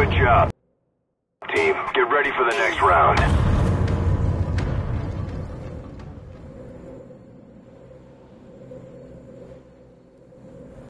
Good job, team. Get ready for the next round.